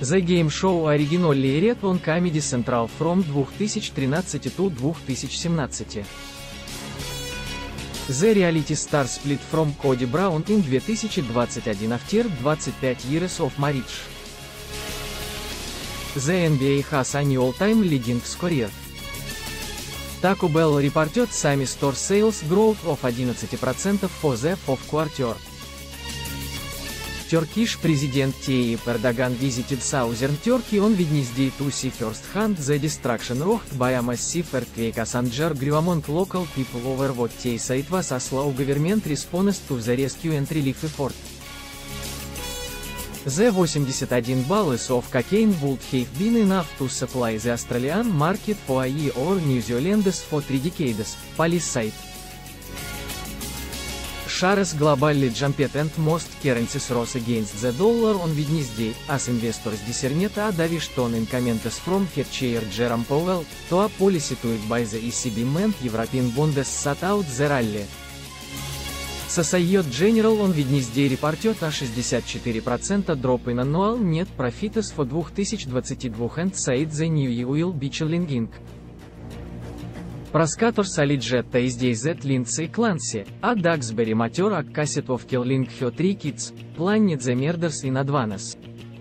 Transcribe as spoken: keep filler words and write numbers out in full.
The Game Show originally aired on Comedy Central from две тысячи тринадцатого to две тысячи семнадцатого. The reality star split from Cody Brown in две тысячи двадцать один after twenty-five years of marriage. The N B A has an all-time leading scorer. Taco Bell reported same store sales growth of eleven percent for the fourth quarter. Turkish President Tayyip Erdogan visited southern Turkey on Wednesday to see first-hand the destruction wrought by a massive earthquake as anger grew among local people over what they said was a slow government response to the rescue and relief effort. The eighty-one bales of cocaine would have been enough to supply the Australian market for a year or New Zealand's for three decades, police said. Shares globally jumped and most currencies rose against the dollar on Wednesday, as investors discerned a dovish tone in comments from Fed Chair Jerome Powell, to a policy tweet by the E C B meant European bonds sat out the rally. Societe Generale on Wednesday reported a sixty-four percent drop in annual net profits for twenty twenty-two and said the new year will be challenging. Prosecutors alleged Tuesday that Lindsay Clancy, a Duxbury mature accused of killing her three kids, planned the murders in advance.